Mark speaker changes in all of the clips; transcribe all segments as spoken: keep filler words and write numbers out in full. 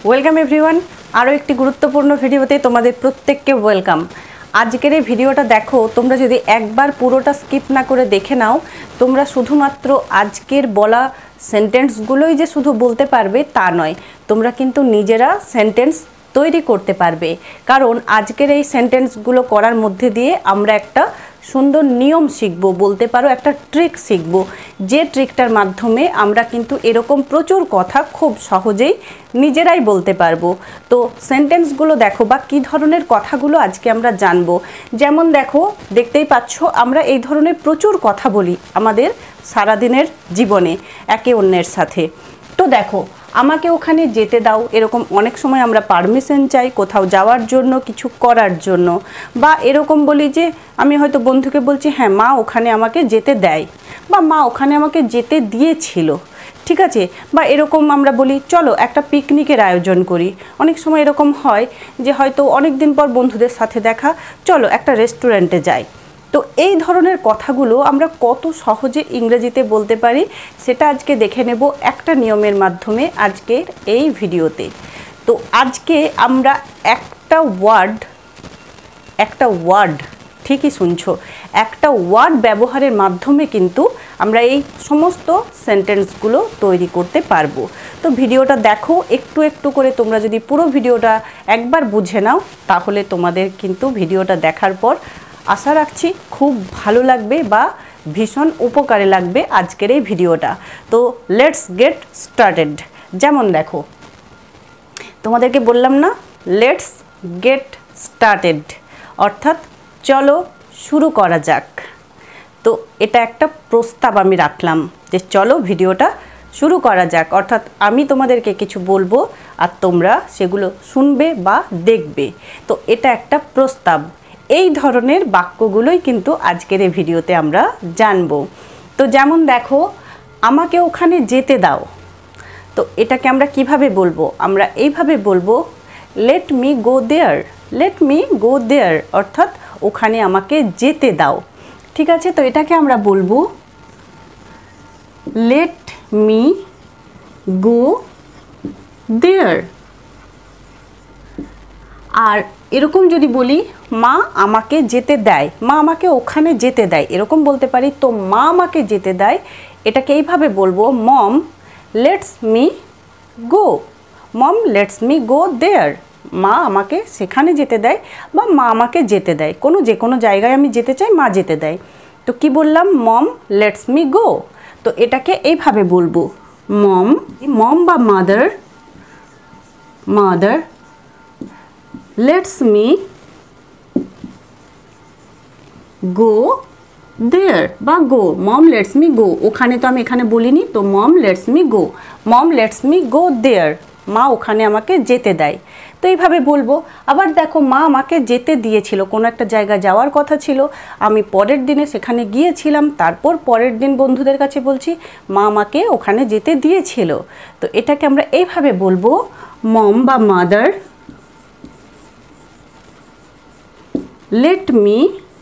Speaker 1: Welcome everyone, আরও একটি গুরুত্বপূর্ণ ভিডিওতে তোমাদের প্রত্যেককে ওয়েলকাম। আজকের এই ভিডিওটা দেখো, তোমরা যদি একবার পুরোটা স্কিপ না করে দেখে নাও, তোমরা শুধুমাত্র আজকের বলা সেন্টেন্সগুলোই যে শুধু বলতে পারবে তা নয়, তোমরা কিন্তু নিজেরা সেন্টেন্স তৈরি করতে পারবে। কারণ আজকের এই সেন্টেন্সগুলো করার মধ্যে দিয়ে আমরা একটা সুন্দর নিয়ম শিখবো, বলতে পারো একটা ট্রিক শিখবো, যে ট্রিকটার মাধ্যমে আমরা কিন্তু এরকম প্রচুর কথা খুব সহজেই নিজেরাই বলতে পারবো। তো সেন্টেন্সগুলো দেখো বা কী ধরনের কথাগুলো আজকে আমরা জানবো। যেমন দেখো, দেখতেই পাচ্ছ আমরা এই ধরনের প্রচুর কথা বলি আমাদের সারাদিনের জীবনে একে অন্যের সাথে। তো দেখো, আমাকে ওখানে যেতে দাও, এরকম অনেক সময় আমরা পারমিশন চাই কোথাও যাওয়ার জন্য, কিছু করার জন্য। বা এরকম বলি যে আমি হয়তো বন্ধুকে বলছি হ্যাঁ মা ওখানে আমাকে যেতে দেয়, বা মা ওখানে আমাকে যেতে দিয়েছিল, ঠিক আছে। বা এরকম আমরা বলি চলো একটা পিকনিকের আয়োজন করি। অনেক সময় এরকম হয় যে হয়তো অনেক দিন পর বন্ধুদের সাথে দেখা, চলো একটা রেস্টুরেন্টে যাই। তো এই ধরনের কথাগুলো আমরা কত সহজে ইংরেজিতে বলতে পারি সেটা আজকে দেখে নেব একটা নিয়মের মাধ্যমে আজকের এই ভিডিওতে। তো আজকে আমরা একটা ওয়ার্ড একটা ওয়ার্ড ঠিকই শুনছো, একটা ওয়ার্ড ব্যবহারের মাধ্যমে কিন্তু আমরা এই সমস্ত সেন্টেন্সগুলো তৈরি করতে পারবো। তো ভিডিওটা দেখো, একটু একটু করে তোমরা যদি পুরো ভিডিওটা একবার বুঝে নাও, তাহলে তোমাদের কিন্তু ভিডিওটা দেখার পর আশা রাখছি খুব ভালো লাগবে বা ভীষণ উপকারে লাগবে আজকের এই ভিডিওটা। তো লেটস গেট স্টার্টেড। যেমন দেখো, তোমাদেরকে বললাম না, লেটস গেট স্টার্টেড অর্থাৎ চলো শুরু করা যাক। তো এটা একটা প্রস্তাব আমি রাখলাম যে চলো ভিডিওটা শুরু করা যাক, অর্থাৎ আমি তোমাদেরকে কিছু বলবো আর তোমরা সেগুলো শুনবে বা দেখবে। তো এটা একটা প্রস্তাব। এই ধরনের বাক্যগুলোই কিন্তু আজকের এই ভিডিওতে আমরা জানব। তো যেমন দেখো, আমাকে ওখানে যেতে দাও। তো এটাকে আমরা কিভাবে বলবো? আমরা এইভাবে বলবো, let me go there, let me go there অর্থাৎ ওখানে আমাকে যেতে দাও, ঠিক আছে। তো এটাকে আমরা বলবো লেট মি গো দেয়ার। আর এরকম যদি বলি মা আমাকে যেতে দেয়, মা আমাকে ওখানে যেতে দেয়, এরকম বলতে পারি। তো মা আমাকে যেতে দেয়, এটাকে এইভাবে বলবো, mom let's me go, mom let's me go there. মা আমাকে সেখানে যেতে দেয় বা মা আমাকে যেতে দেয়, কোনো যে কোনো জায়গায় আমি যেতে চাই, মা যেতে দেয়। তো কি বললাম? Mom let's me go. তো এটাকে এইভাবে বলবো, মম মম বা mother mother let's me go there বা গো, মম লেটস মি গো। ওখানে তো আমি এখানে বলিনি, তো mom let's me go, mom let's me go there, মা ওখানে আমাকে যেতে দেয়। তো এইভাবে বলবো। আবার দেখো, মা আমাকে যেতে দিয়েছিল, কোনো একটা জায়গা যাওয়ার কথা ছিল, আমি পরের দিনে সেখানে গিয়েছিলাম, তারপর পরের দিন বন্ধুদের কাছে বলছি মা আমাকে ওখানে যেতে দিয়েছিল। তো এটাকে আমরা এইভাবে বলবো, মম বা মাদার লেট মি,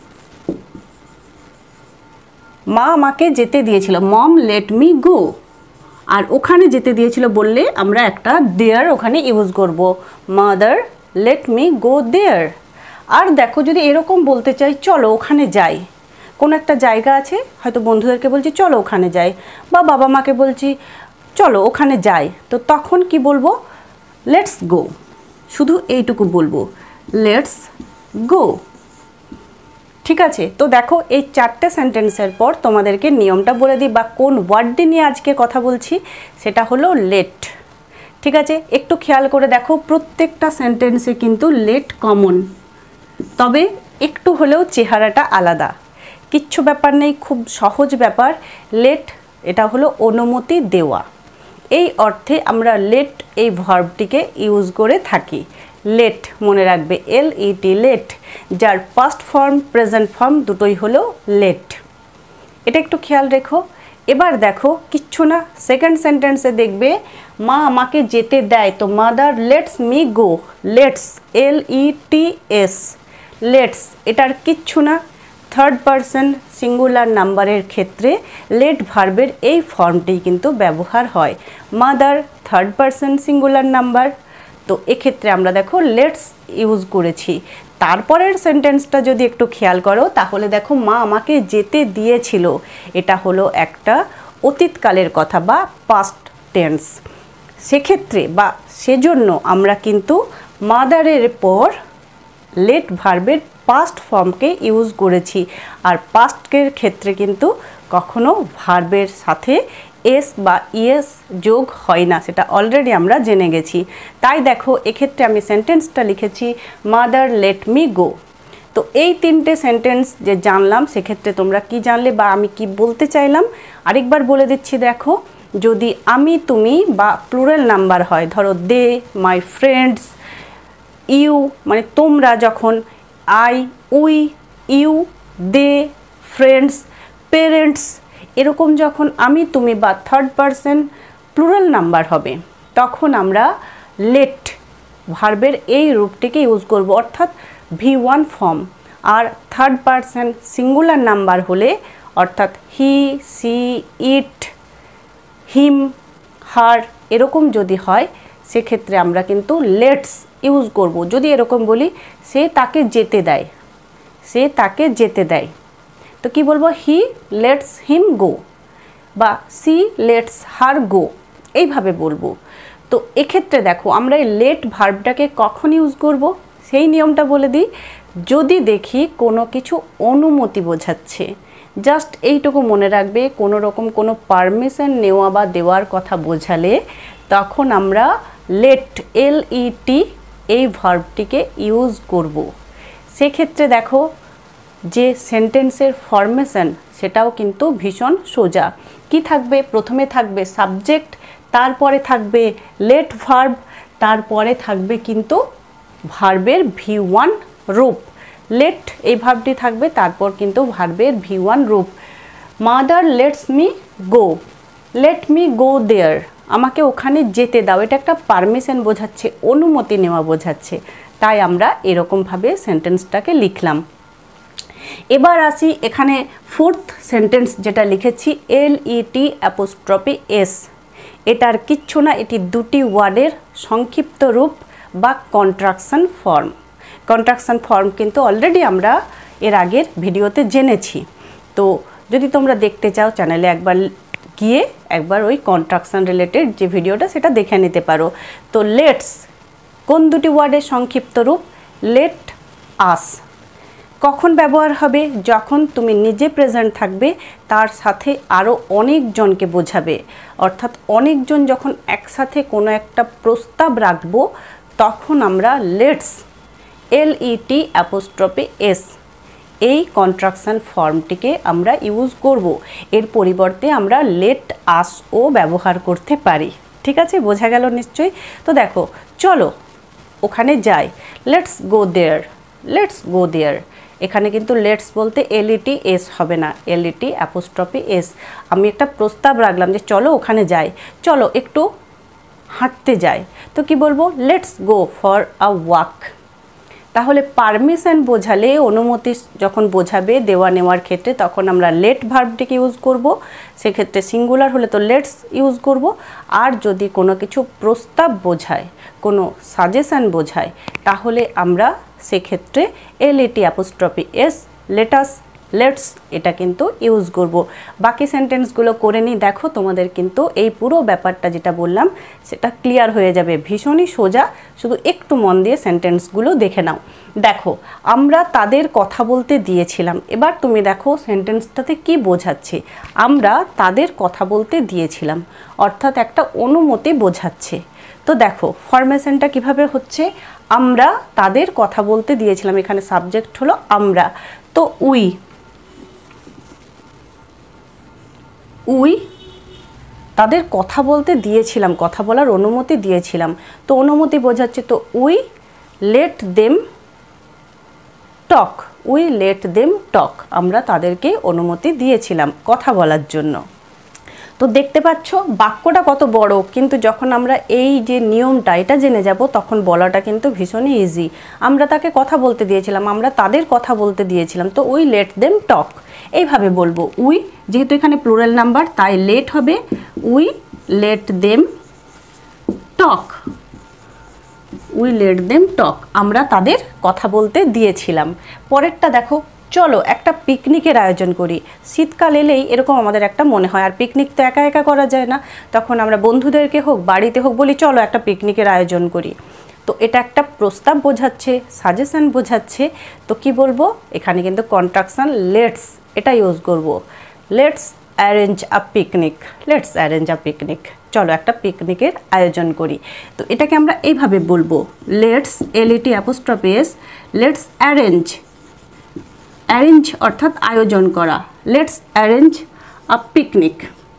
Speaker 1: মা আমাকে যেতে দিয়েছিল, মম লেট মি গো। আর ওখানে যেতে দিয়েছিল বললে আমরা একটা দেয়ার ওখানে ইউজ করব, mother let me go there. আর দেখো, যদি এরকম বলতে চাই চলো ওখানে যাই, কোনো একটা জায়গা আছে, হয়তো বন্ধুদেরকে বলছি চলো ওখানে যাই, বা বাবা মাকে বলছি চলো ওখানে যাই, তো তখন কি বলবো? Let's go. শুধু এইটুকু বলবো, লেটস গো, ঠিক আছে। তো দেখো, এই চারটে সেন্টেন্সের পর তোমাদেরকে নিয়মটা বলে দিই বা কোন ওয়ার্ডটি নিয়ে আজকে কথা বলছি, সেটা হলো লেট, ঠিক আছে। একটু খেয়াল করে দেখো, প্রত্যেকটা সেন্টেন্সে কিন্তু লেট কমন, তবে একটু হলেও চেহারাটা আলাদা। কিচ্ছু ব্যাপার নেই, খুব সহজ ব্যাপার। লেট এটা হলো অনুমতি দেওয়া, এই অর্থে আমরা লেট এই ভার্বটিকে ইউজ করে থাকি। লেট মনে রাখবে, এল ই টি লেট, যার পাস্ট ফর্ম প্রেজেন্ট ফর্ম দুটোই হলো লেট, এটা একটু খেয়াল রেখো। এবার দেখো, কিচ্ছু না, সেকেন্ড সেন্টেন্সে দেখবে মা আমাকে যেতে দেয়, তো mother let's me go, lets L E T S, lets এটার কিচ্ছু না। থার্ড পারসন সিঙ্গুলার নাম্বারের ক্ষেত্রে লেট ভার্বের এই ফর্মটি কিন্তু ব্যবহার হয়। Mother third person singular number, তো এক্ষেত্রে আমরা দেখো লেটস ইউজ করেছি। তারপরের সেন্টেন্সটা যদি একটু খেয়াল করো তাহলে দেখো মা আমাকে যেতে দিয়েছিল, এটা হলো একটা অতীতকালের কথা বা পাস্ট টেন্স। সেক্ষেত্রে বা সেজন্য আমরা কিন্তু মাদারের পর লেট ভার্বের পাস্ট ফর্মকে ইউজ করেছি। আর পাস্টের ক্ষেত্রে কিন্তু কখনো ভার্বের সাথে এস বা ইএস যোগ হয় না, সেটা অলরেডি আমরা জেনে গেছি। তাই দেখো এক্ষেত্রে আমি সেন্টেন্সটা লিখেছি মাদার লেট মি গো। তো এই তিনটে সেন্টেন্স যে জানলাম সেক্ষেত্রে তোমরা কি জানলে বা আমি কি বলতে চাইলাম আরেকবার বলে দিচ্ছি। দেখো যদি আমি তুমি বা প্লুরাল নাম্বার হয়, ধরো দে, মাই ফ্রেন্ডস, ইউ মানে তোমরা, যখন I, we, you, they, friends, parents এরকম যখন আমি তুমি বা থার্ড পারসন প্লুরাল নাম্বার হবে তখন আমরা লেট ভার্বের এই রূপটিকে ইউজ করব, অর্থাৎ ভি ওয়ান ফর্ম। আর থার্ড পারসন সিঙ্গুলার নাম্বার হলে অর্থাৎ হি, সি, ইট, হিম, হার এরকম যদি হয় সেক্ষেত্রে আমরা কিন্তু লেটস ইউজ করব। যদি এরকম বলি সে তাকে যেতে দেয়, সে তাকে যেতে দেয়, তো কি বলবো? হি লেটস হিম গো বা সি লেটস হার গো, এইভাবে বলবো। তো এক্ষেত্রে দেখো আমরা এই লেট ভার্বটাকে কখন ইউজ করব সেই নিয়মটা বলে দিই। যদি দেখি কোনো কিছু অনুমতি বোঝাচ্ছে, জাস্ট এইটুকু মনে রাখবে, কোনো রকম কোনো পারমিশন নেওয়া বা দেওয়ার কথা বোঝালে তখন আমরা লেট এল ই টি এই ভার্বটিকে ইউজ করব। সেক্ষেত্রে দেখো যে সেন্টেন্সের ফরমেশন সেটাও কিন্তু ভীষণ সোজা। কি থাকবে? প্রথমে থাকবে সাবজেক্ট, তারপরে থাকবে লেট ভার্ব, তারপরে থাকবে কিন্তু ভার্বের ভি ওয়ান রূপ। লেট এই ভার্বটি থাকবে, তারপর কিন্তু ভার্বের ভি ওয়ান রূপ। Mother let's me go, let me go there, আমাকে ওখানে যেতে দাও, এটা একটা পারমিশন বোঝাচ্ছে, অনুমতি নেওয়া বোঝাচ্ছে। তাই আমরা এরকমভাবে সেন্টেন্সটাকে লিখলাম। এবার আসি এখানে ফোর্থ সেন্টেন্স যেটা লিখেছি এল ই টি অ্যাপোস্ট্রফি এস। এটার কিচ্ছু না, এটি দুটি ওয়ার্ডের সংক্ষিপ্ত রূপ বা কন্ট্রাকশন ফর্ম। কন্ট্রাকশন ফর্ম কিন্তু অলরেডি আমরা এর আগের ভিডিওতে জেনেছি। তো যদি তোমরা দেখতে চাও চ্যানেলে একবার গিয়ে একবার ওই কন্ট্রাকশন রিলেটেড যে ভিডিওটা সেটা দেখে নিতে পারো। তো লেটস কোন দুটি ওয়ার্ডের সংক্ষিপ্ত রূপ? Let us. কখন ব্যবহার হবে? যখন তুমি নিজে প্রেজেন্ট থাকবে, তার সাথে আরও অনেকজনকে বোঝাবে, অর্থাৎ অনেকজন যখন একসাথে কোনো একটা প্রস্তাব রাখবো তখন আমরা let's L E T apostrophe S এই কন্ট্রাকশন ফর্মটিকে আমরা ইউজ করব। এর পরিবর্তে আমরা লেট আসও ব্যবহার করতে পারি। ঠিক আছে, বোঝা গেল নিশ্চয়ই? তো দেখো চলো ওখানে যাই, let's go there, let's go দেয়ার। এখানে কিন্তু লেটস বলতে এল ই টি এস হবে না, এল ই টি অ্যাপোস্ট্রফি এস। আমি একটা প্রস্তাব রাখলাম যে চলো ওখানে যাই, চলো একটু হাঁটতে যাই, তো কি বলবো? Let's go for a walk. তাহলে পারমিশন বোঝালে, অনুমতি যখন বোঝাবে দেওয়া নেওয়ার ক্ষেত্রে, তখন আমরা লেট ভার্বটিকে ইউজ করব। সেক্ষেত্রে সিঙ্গুলার হলে তো লেটস ইউজ করব। আর যদি কোনো কিছু প্রস্তাব বোঝায়, কোনো সাজেশান বোঝায়, তাহলে আমরা সেক্ষেত্রে L E T apostrophe S, let us, let's এটা কিন্তু ইউজ করব। বাকি সেন্টেন্সগুলো করে নিই। দেখো তোমাদের কিন্তু এই পুরো ব্যাপারটা যেটা বললাম সেটা ক্লিয়ার হয়ে যাবে, ভীষণই সোজা। শুধু একটু মন দিয়ে সেন্টেন্সগুলো দেখে নাও। দেখো আমরা তাদের কথা বলতে দিয়েছিলাম, এবার তুমি দেখো সেন্টেন্সটাতে কি বোঝাচ্ছে। আমরা তাদের কথা বলতে দিয়েছিলাম অর্থাৎ একটা অনুমতি বোঝাচ্ছে। তো দেখো ফরমেশনটা কিভাবে হচ্ছে, আমরা তাদের কথা বলতে দিয়েছিলাম, এখানে সাবজেক্ট হলো আমরা। তো উই, উই তাদের কথা বলতে দিয়েছিলাম, কথা বলার অনুমতি দিয়েছিলাম, তো অনুমতি বোঝাচ্ছে। তো we let them talk, we let them talk, আমরা তাদেরকে অনুমতি দিয়েছিলাম কথা বলার জন্য। তো দেখতে পাচ্ছ বাক্যটা কত বড়, কিন্তু যখন আমরা এই যে নিয়মটা এটা জেনে যাব তখন বলাটা কিন্তু ভীষণই ইজি। আমরা তাকে কথা বলতে দিয়েছিলাম, আমরা তাদের কথা বলতে দিয়েছিলাম, তো উই লেট দেম টক এইভাবে বলবো। উই যেহেতু এখানে প্লুরাল নাম্বার তাই লেট হবে, we let them talk, we let them talk, আমরা তাদের কথা বলতে দিয়েছিলাম। পরেরটা দেখো, চলো একটা পিকনিকের আয়োজন করি। শীতকাল এলেই এরকম আমাদের একটা মনে হয়, আর পিকনিক তো একা একা করা যায় না, তখন আমরা বন্ধুদেরকে হোক বাড়িতে হোক বলি চলো একটা পিকনিকের আয়োজন করি। তো এটা একটা প্রস্তাব বোঝাচ্ছে, সাজেশন বোঝাচ্ছে। তো কি বলবো, এখানে কিন্তু কন্ট্রাকশন লেটস এটা ইউজ করব। Let's arrange a picnic, let's arrange a picnic, চলো একটা পিকনিকের আয়োজন করি। তো এটাকে আমরা এইভাবে বলবো, let's L E T apostrophe S, let's arrange, arrange অর্থাৎ আয়োজন করা, let's arrange a picnic,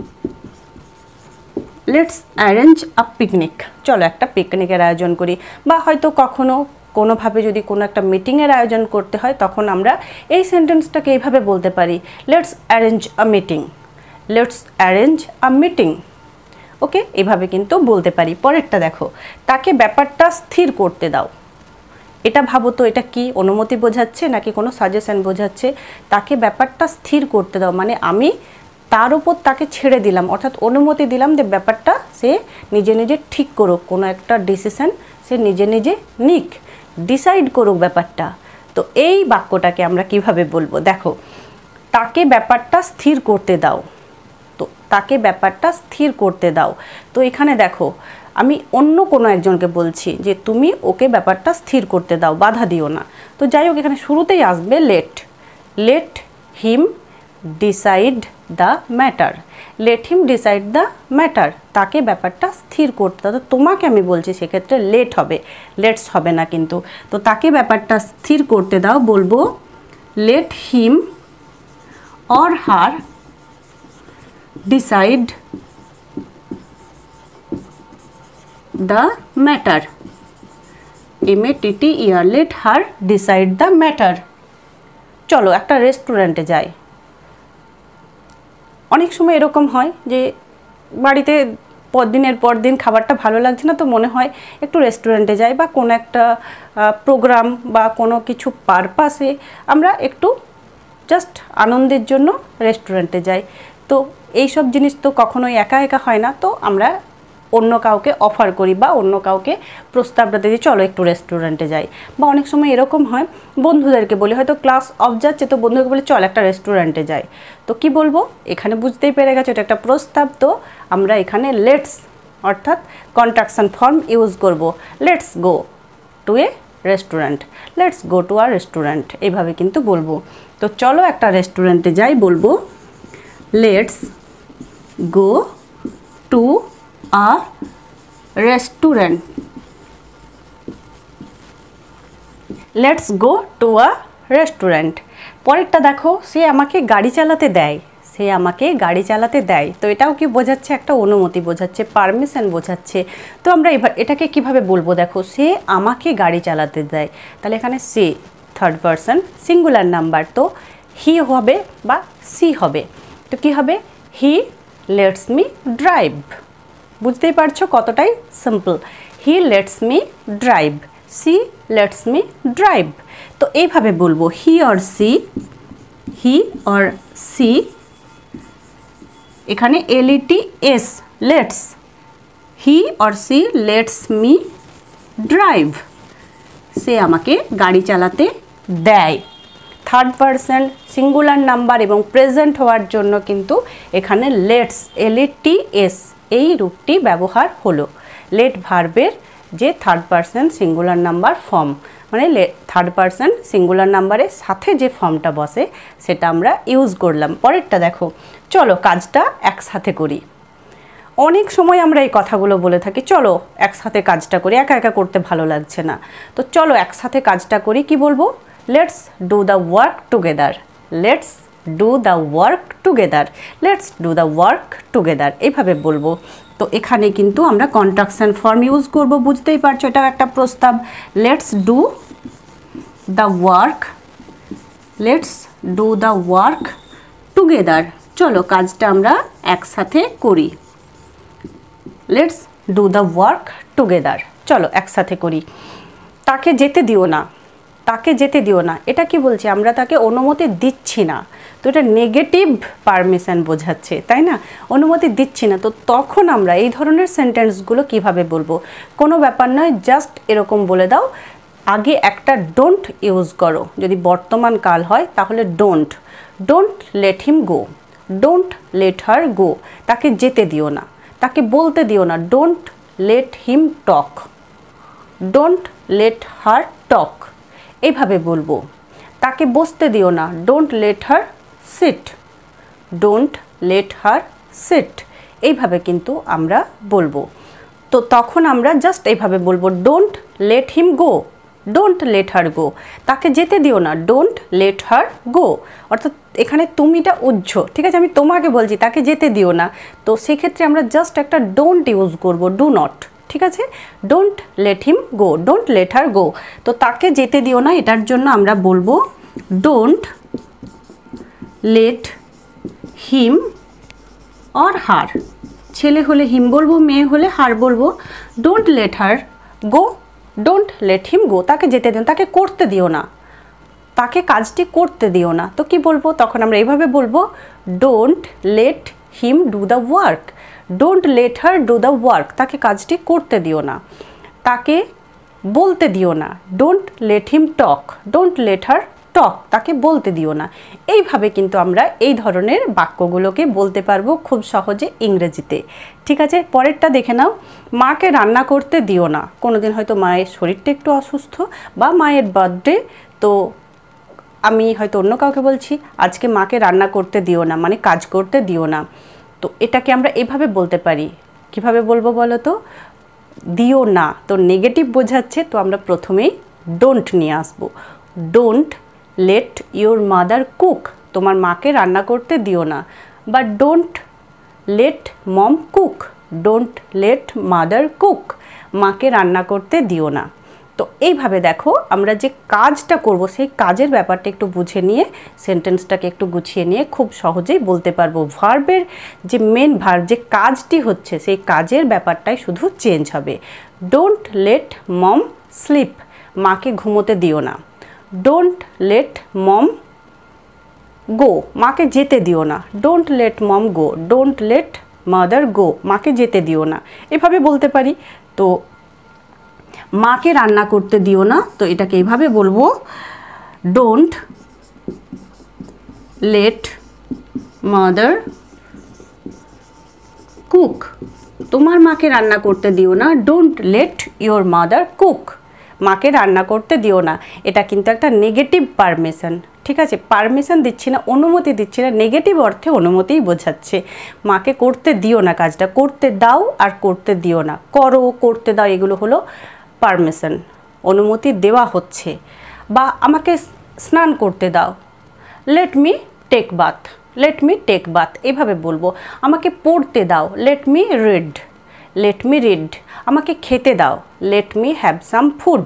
Speaker 1: let's arrange a picnic, চলো একটা পিকনিকের আয়োজন করি। বা হয়তো কখনো কোনোভাবে যদি কোনো একটা মিটিংয়ের আয়োজন করতে হয়, তখন আমরা এই সেন্টেন্সটাকে এইভাবে বলতে পারি, let's arrange a meeting, let's arrange a meeting. Okay, এইভাবে কিন্তু বলতে পারি। পরেরটা দেখো, তাকে ব্যাপারটা স্থির করতে দাও। এটা ভাবো তো, এটা কি অনুমতি বোঝাচ্ছে নাকি কোনো সাজেশন বোঝাচ্ছে? তাকে ব্যাপারটা স্থির করতে দাও মানে আমি তার উপর তাকে ছেড়ে দিলাম, অর্থাৎ অনুমতি দিলাম যে ব্যাপারটা সে নিজে নিজে ঠিক করুক, কোনো একটা ডিসিশন সে নিজে নিজে নিক, ডিসাইড করুক ব্যাপারটা। তো এই বাক্যটাকে আমরা কিভাবে বলবো, দেখো, তাকে ব্যাপারটা স্থির করতে দাও। তো তাকে ব্যাপারটা স্থির করতে দাও, তো এখানে দেখো আমি অন্য কোনো একজনকে বলছি যে তুমি ওকে ব্যাপারটা স্থির করতে দাও, বাধা দিও না। তো যাই হোক, এখানে শুরুতেই আসবে let, let him decide the matter, let him decide the matter, তাকে ব্যাপারটা স্থির করতে দাও। তো তোমাকে আমি বলছি, সেক্ষেত্রে লেট হবে, লেটস হবে না কিন্তু। তো তাকে ব্যাপারটা স্থির করতে দাও, বলবো let him or her decide the matter, M A T T E R, let her decide the matter. চলো একটা রেস্টুরেন্টে যাই। অনেক সময় এরকম হয় যে বাড়িতে দিনের পর দিন খাবারটা ভালো লাগছে না, তো মনে হয় একটু রেস্টুরেন্টে যাই, বা কোনো একটা প্রোগ্রাম বা কোনো কিছু পারপাসে আমরা একটু জাস্ট আনন্দের জন্য রেস্টুরেন্টে যাই। তো এই সব জিনিস তো কখনোই একা একা হয় না, তো আমরা অন্য কাউকে অফার করি বা অন্য কাউকে প্রস্তাবটা দিই চলো একটু রেস্টুরেন্টে যাই। বা অনেক সময় এরকম হয় বন্ধুদেরকে বলি, হয়তো ক্লাস অফ যাচ্ছে তো বন্ধুকে বলি চল একটা রেস্টুরেন্টে যাই। তো কি বলবো, এখানে বুঝতেই পেরে গেছো এটা একটা প্রস্তাব। তো আমরা এখানে লেটস অর্থাৎ কন্ট্রাকশন ফর্ম ইউজ করব, let's go to a restaurant, let's go to a restaurant, এইভাবে কিন্তু বলবো। তো চলো একটা রেস্টুরেন্টে যাই, বলবো let's go to a restaurant, let's go to a restaurant. পরেরটা দেখো, সে আমাকে গাড়ি চালাতে দেয়, সে আমাকে গাড়ি চালাতে দেয়। তো এটাও কি বোঝাচ্ছে, একটা অনুমতি বোঝাচ্ছে, পারমিশন বোঝাচ্ছে। তো আমরা এবার এটাকে কিভাবে বলবো, দেখো, সে আমাকে গাড়ি চালাতে দেয়, তাহলে এখানে সে থার্ড পারসন সিঙ্গুলার নাম্বার, তো হি হবে বা সি হবে। তো কি হবে, হি লেটস মি ড্রাইভ। বুঝতেই পারছো কতটাই simple, he lets me drive, she lets me drive. তো এইভাবে বলবো, he or she, he or she, এখানে L E T S, lets, he or she lets me drive, সে আমাকে গাড়ি চালাতে দেয়। থার্ড পারসন সিঙ্গুলার নাম্বার এবং প্রেজেন্ট হওয়ার জন্য কিন্তু এখানে let's, L E T S, এই রূপটি ব্যবহার হলো। লেট ভার্বের যে third person singular number form, মানে থার্ড পারসন সিঙ্গুলার নাম্বারের সাথে যে ফর্মটা বসে সেটা আমরা ইউজ করলাম। পরেরটা দেখো, চলো কাজটা একসাথে করি। অনেক সময় আমরা এই কথাগুলো বলে থাকি, চলো একসাথে কাজটা করি, একা একা করতে ভালো লাগছে না, তো চলো একসাথে কাজটা করি। কি বলবো, let's do the work together, let's do the work together, let's do the work together, এইভাবে বলবো। তো এখানে কিন্তু আমরা কন্ট্রাকশন ফর্ম ইউজ করব, বুঝতেই পারছো এটাও একটা প্রস্তাব। Let's do the work, let's do the work together, চলো কাজটা আমরা একসাথে করি। Let's do the work together, চলো একসাথে করি। তাকে যেতে দিও না, তাকে যেতে দিও না, এটা কি বলছে? আমরা তাকে অনুমতি দিচ্ছি না, তো এটা নেগেটিভ পারমিশন বোঝাচ্ছে, তাই না? অনুমতি দিচ্ছি না। তো তখন আমরা এই ধরনের সেন্টেন্সগুলো কিভাবে বলবো? কোনো ব্যাপার নয়, জাস্ট এরকম বলে দাও, আগে একটা ডোন্ট ইউজ করো। যদি বর্তমান কাল হয় তাহলে don't, don't let him go, don't let her go, তাকে যেতে দিও না, তাকে বলতে দিও না, don't let him talk, don't let her talk, এইভাবে বলবো। তাকে বসতে দিও না, don't let her sit, don't let her sit, এইভাবে কিন্তু আমরা বলবো। তো তখন আমরা জাস্ট এইভাবে বলবো, don't let him go, don't let her go, তাকে যেতে দিও না, ডোন্ট লেট হার গো। অর্থাৎ এখানে তুমিটা উজ্জ, ঠিক আছে? আমি তোমাকে বলছি তাকে যেতে দিও না, তো সেক্ষেত্রে আমরা জাস্ট একটা ডোন্ট ইউজ করব, ডু নট, ঠিক আছে? Don't let him go, don't let her go. তো তাকে যেতে দিও না, এটার জন্য আমরা বলবো don't let him or her. ছেলে হলে হিম বলবো, মেয়ে হলে হার বলবো। Don't let her go, don't let him go, তাকে যেতে দিও, তাকে করতে দিও না, তাকে কাজটি করতে দিও না। তো কি বলবো? তখন আমরা এইভাবে বলবো, don't let him do the work, don't let her do the work, তাকে কাজটি করতে দিও না, তাকে বলতে দিও না, don't let him talk, don't let her talk, তাকে বলতে দিও না। এইভাবে কিন্তু আমরা এই ধরনের বাক্যগুলোকে বলতে পারবো খুব সহজে ইংরেজিতে, ঠিক আছে? পরেরটা দেখে নাও, মাকে রান্না করতে দিও না। কোনোদিন হয়তো মায়ের শরীরটা একটু অসুস্থ বা মায়ের বার্থডে, তো আমি হয়তো অন্য কাউকে বলছি আজকে মাকে রান্না করতে দিও না, মানে কাজ করতে দিও না। তো এটাকে আমরা এভাবে বলতে পারি, কিভাবে বলবো বলো তো? দিও না তো নেগেটিভ বোঝাচ্ছে, তো আমরা প্রথমেই ডোন্ট নিয়ে আসবো। Don't let your mother cook, তোমার মাকে রান্না করতে দিও না। বা don't let mom cook, don't let mother cook, মাকে রান্না করতে দিও না। তো এইভাবে দেখো আমরা যে কাজটা করব সেই কাজের ব্যাপারটা একটু বুঝে নিয়ে সেন্টেন্সটাকে একটু গুছিয়ে নিয়ে খুব সহজেই বলতে পারবো। ভার্বের যে মেন ভার্ব, যে কাজটি হচ্ছে সেই কাজের ব্যাপারটাই শুধু চেঞ্জ হবে। ডোন্ট লেট মম স্লিপ, মাকে ঘুমোতে দিও না। ডোন্ট লেট মম গো, মাকে যেতে দিও না। Don't let mom go, don't let mother go, মাকে যেতে দিও না। এভাবে বলতে পারি। তো মাকে রান্না করতে দিও না, তো এটাকে এইভাবে বলবো, ডোন্ট লেট মাদার কুক, তোমার মাকে রান্না করতে দিও না। Don't let your mother cook, মাকে রান্না করতে দিও না। এটা কিন্তু একটা নেগেটিভ পারমিশন, ঠিক আছে? পারমিশন দিচ্ছি না, অনুমতি দিচ্ছি না, নেগেটিভ অর্থে অনুমতিই বোঝাচ্ছে। মাকে করতে দিও না, কাজটা করতে দাও আর করতে দিও না, করো, করতে দাও, এগুলো হলো পারমিশন, অনুমতি দেওয়া হচ্ছে। বা আমাকে স্নান করতে দাও, let me take bath, let me take bath, এভাবে বলবো। আমাকে পড়তে দাও, let me read, let me read. আমাকে খেতে দাও, let me have some food,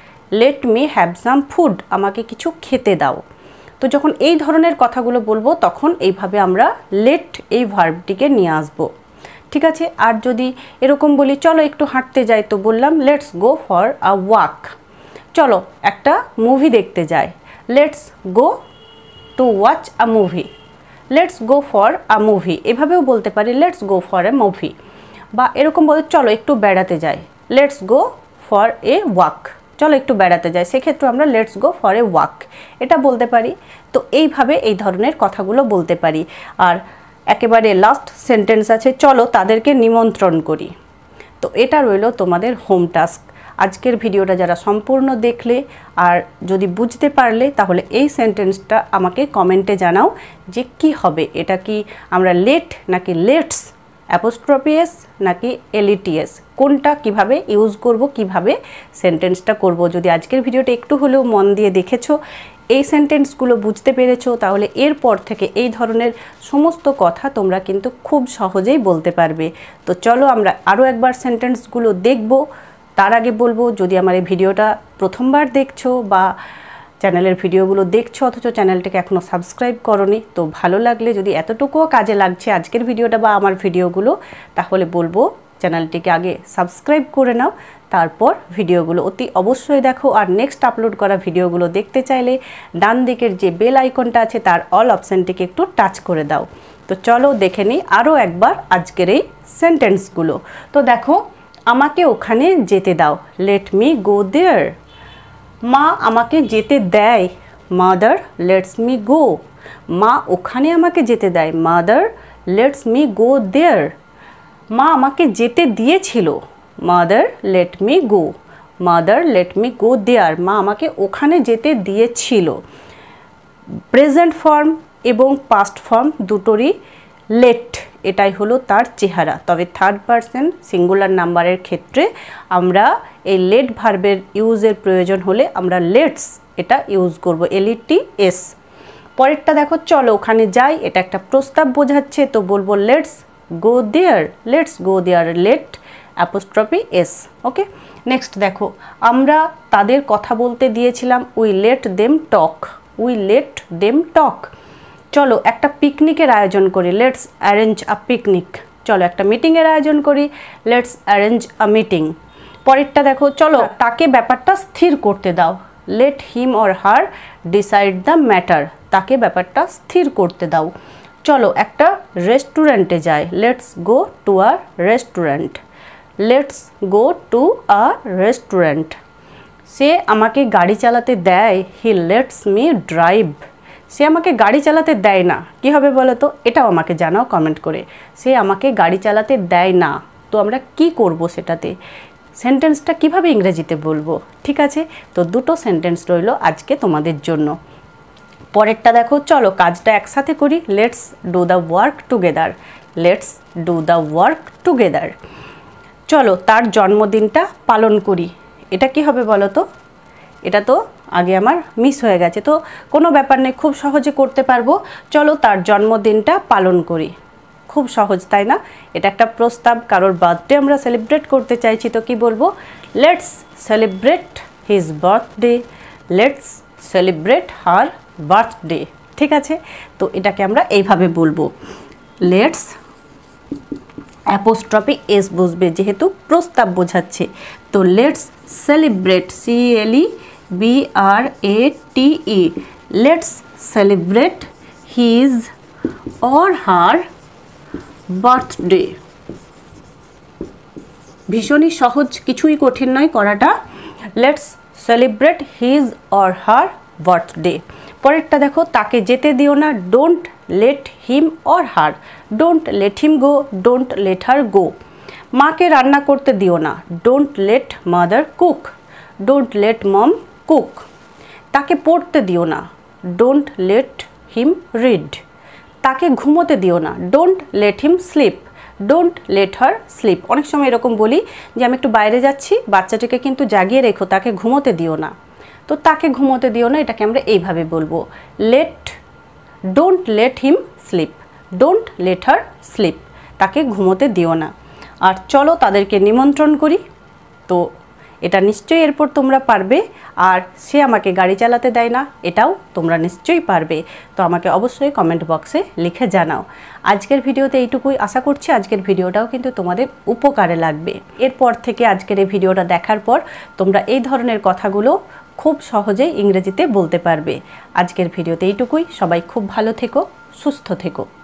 Speaker 1: let me have some food, আমাকে কিছু খেতে দাও। তো যখন এই ধরনের কথাগুলো বলবো তখন এইভাবে আমরা লেট এই ভার্বটিকে নিয়ে আসবো, ঠিক আছে? আর যদি এরকম বলি চলো একটু হাঁটতে যাই, তো বললাম let's go for a walk, চলো একটা মুভি দেখতে যাই, let's go to watch a movie, let's go for a movie, এভাবেও বলতে পারি, let's go for a movie. বা এরকম বলে চলো একটু বেড়াতে যাই, let's go for a walk, চলো একটু বেড়াতে যাই, সেক্ষেত্রে আমরা let's go for a walk এটা বলতে পারি। তো এইভাবে এই ধরনের কথাগুলো বলতে পারি। আর একেবারে লাস্ট সেন্টেন্স আছে, চলো তাদেরকে নিমন্ত্রণ করি। তো এটা রইল তোমাদের হোম টাস্ক। আজকের ভিডিওটা যারা সম্পূর্ণ দেখলে আর যদি বুঝতে পারলে তাহলে এই সেন্টেন্সটা আমাকে কমেন্টে জানাও যে কি হবে, এটা কি আমরা লেট নাকি লেটস, অ্যাপোস্ট্রফি এস নাকি এলইটিএস, কোনটা কিভাবে ইউজ করব, কিভাবে সেন্টেন্সটা করব। যদি আজকের ভিডিওটা একটু হলেও মন দিয়ে দেখেছো, এই সেন্টেন্সগুলো বুঝতে পেরেছো, তাহলে এরপর থেকে এই ধরনের সমস্ত কথা তোমরা কিন্তু খুব সহজেই বলতে পারবে। তো চলো আমরা আরও একবার সেন্টেন্সগুলো দেখব। তার আগে বলবো, যদি আমার এই ভিডিওটা প্রথমবার দেখছো বা চ্যানেলের ভিডিওগুলো দেখছো অথচ চ্যানেলটাকে এখনও সাবস্ক্রাইব করোনি, তো ভালো লাগলে যদি এতটুকুও কাজে লাগছে আজকের ভিডিওটা বা আমার ভিডিওগুলো, তাহলে বলবো চ্যানেলটিকে আগে সাবস্ক্রাইব করে নাও, তারপর ভিডিওগুলো অতি অবশ্যই দেখো। আর নেক্সট আপলোড করা ভিডিওগুলো দেখতে চাইলে ডান দিকের যে বেল আইকনটা আছে তার অল অপশানটিকে একটু টাচ করে দাও। তো চলো দেখে নিই আরও একবার আজকের এই সেন্টেন্সগুলো। তো দেখো, আমাকে ওখানে যেতে দাও, লেট মি গো দেয়ার। মা আমাকে যেতে দেয়, মাদার লেটস মি গো। মা ওখানে আমাকে যেতে দেয়, mother let's me go there. মা আমাকে যেতে দিয়েছিল, mother let me go. Mother let me go there, মা আমাকে ওখানে যেতে দিয়েছিল। প্রেজেন্ট ফর্ম এবং পাস্ট ফর্ম দুটোরই লেট, এটাই হলো তার চেহারা। তবে থার্ড পারসন সিঙ্গুলার নাম্বারের ক্ষেত্রে আমরা এই লেট ভার্বের ইউজের প্রয়োজন হলে আমরা লেটস এটা ইউজ করব, এল ই টি এস। পরেরটা দেখো, চলো ওখানে যাই, এটা একটা প্রস্তাব বোঝাচ্ছে, তো বলবো let's go there. Let's go there, let apostrophe S. Okay, next দেখো, আমরা তাদের কথা বলতে দিয়েছিলাম, we let them talk. We let them talk. চলো একটা পিকনিকের আয়োজন করি, লেটস অ্যারেঞ্জ আ পিকনিক। চলো একটা মিটিংয়ের আয়োজন করি, লেটস অ্যারেঞ্জ আ মিটিং। পরেরটা দেখো, চলো তাকে ব্যাপারটা স্থির করতে দাও, let him or her decide the matter. তাকে ব্যাপারটা স্থির করতে দাও। চলো একটা রেস্টুরেন্টে যাই, let's go to a restaurant. Let's go to a restaurant. সে আমাকে গাড়ি চালাতে দেয়, হি লেটস মি ড্রাইভ। সে আমাকে গাড়ি চালাতে দেয় না, কী হবে বলো তো? এটাও আমাকে জানাও কমেন্ট করে। সে আমাকে গাড়ি চালাতে দেয় না, তো আমরা কি করব সেটাতে? সেন্টেন্সটা কিভাবে ইংরেজিতে বলবো? ঠিক আছে, তো দুটো সেন্টেন্স রইল আজকে তোমাদের জন্য। পরেরটা দেখো, চলো কাজটা একসাথে করি, let's do the work together. Let's do the work together. চলো তার জন্মদিনটা পালন করি। এটা কি হবে বলো তো? এটা তো আগে আমার মিস হয়ে গেছে, তো কোনো ব্যাপার নেই, খুব সহজে করতে পারবো। চলো তার জন্মদিনটা পালন করি। খুব সহজ, তাই না? এটা একটা প্রস্তাব, কারোর বার্থডে আমরা সেলিব্রেট করতে চাইছি, তো কি বলবো? Let's celebrate his birthday. Let's celebrate her birthday. ঠিক আছে, তো এটাকে আমরা এইভাবে বলবো, লেটস অ্যাপোস্ট্রফি এস বসবে যেহেতু প্রস্তাব বোঝাচ্ছে। তো let's celebrate, C L E B R A T E, let's celebrate his or her birthday. ভীষণই সহজ, কিছুই কঠিন নয় করাটা। Let's celebrate his or her birthday. পরেরটা দেখো, তাকে যেতে দিও না, don't let him or her. Don't let him go, don't let her go. মাকে রান্না করতে দিও না, don't let mother cook. Don't let mom cook. তাকে পড়তে দিও না, ডোন্ট লেট হিম রিড। তাকে ঘুমোতে দিও না, don't let him sleep. Don't let her sleep. অনেক সময় এরকম বলি যে আমি একটু বাইরে যাচ্ছি, বাচ্চাটিকে কিন্তু জাগিয়ে রেখো, তাকে ঘুমোতে দিও না। তো তাকে ঘুমোতে দিও না, এটাকে আমরা এইভাবে বলবো, let don't let him sleep. Don't let her sleep. তাকে ঘুমোতে দিও না। আর চলো তাদেরকে নিমন্ত্রণ করি। তো এটা নিশ্চয়ই এরপর তোমরা পারবে। আর সে আমাকে গাড়ি চালাতে দেয় না, এটাও তোমরা নিশ্চয়ই পারবে। তো আমাকে অবশ্যই কমেন্ট বক্সে লিখে জানাও। আজকের ভিডিওতে এইটুকুই, আশা করছি আজকের ভিডিওটাও কিন্তু তোমাদের উপকারে লাগবে। এরপর থেকে আজকের এই ভিডিওটা দেখার পর তোমরা এই ধরনের কথাগুলো খুব সহজেই ইংরেজিতে বলতে পারবে। আজকের ভিডিওতে এইটুকুই। সবাই খুব ভালো থেকো, সুস্থ থেকো।